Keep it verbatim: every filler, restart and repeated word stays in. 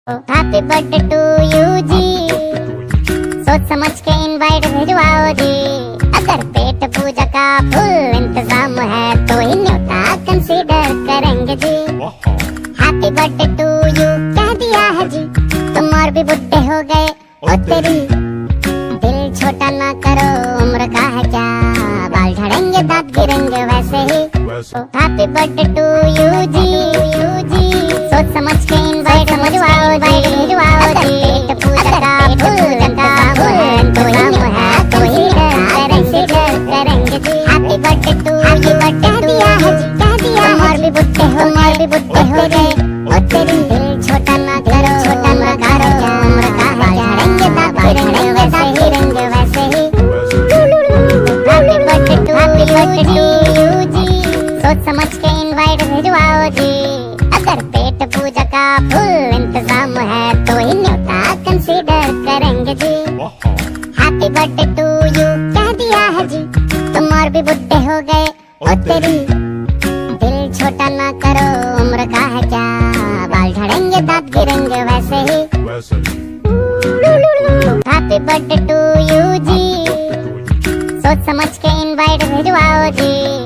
Happy birthday to you जी, सोच समझ के इनवाइट भिजवाओ जी। अगर पेट पूजा का फुल इंतजाम है तो ही न्योता कंसीडर करेंगे जी। हैप्पी बर्थडे टू यू कह दिया है जी, तुम और भी बुढ़े हो गए ओ तेरी। दिल छोटा ना करो, उम्र का है क्या, बाल झड़ेंगे दांत गिरेंगे वैसे ही। हैप्पी बर्थडे टू यू जी, यू जी, सोच समझ के इनवाइट भिजवाओ भिजवाओ जी। पेट पूजा का फुल इंतजाम है तो ही है तो ही कंसीडर करेंगे जी। हैप्पी बर्थडे टू यू कह दिया है जी, कह दिया तुम और भी बुढ़े हो और भी बुढ़े हो गए ओ तेरी। दिल छोटा ना करो, छोटा ना करो, उम्र का है क्या, झड़ेंगे दांत गिरेंगे वैसे ही गिरेंगे वैसे ही। Happy birthday to happy birthday to you जी, सोच समझ के इनवाइट भिजवाओ जी। अगर पेट पूजा का फुल इंतजाम है तो ही न्योता कंसीडर करेंगे जी। हैप्पी बर्थडे टू यू कह दिया है जी, तुम और भी बुढ़े हो गए ओ तेरी। दिल छोटा ना करो, उम्र का है क्या, बाल झड़ेंगे दांत गिरेंगे वैसे ही। हैप्पी बर्थडे टू यू जी, सोच समझ के इनवाइट भिजवाओ जी।